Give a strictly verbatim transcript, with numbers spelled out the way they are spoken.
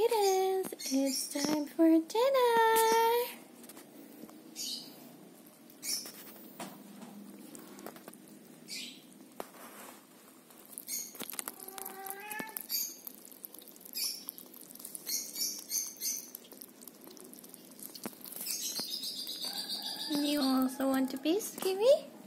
Kittens, it's time for dinner. You also want a piece, Kiwi?